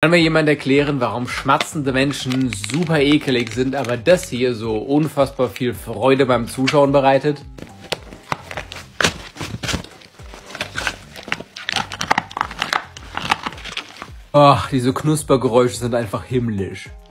Kann mir jemand erklären, warum schmatzende Menschen super ekelig sind, aber das hier so unfassbar viel Freude beim Zuschauen bereitet? Ach, diese Knuspergeräusche sind einfach himmlisch.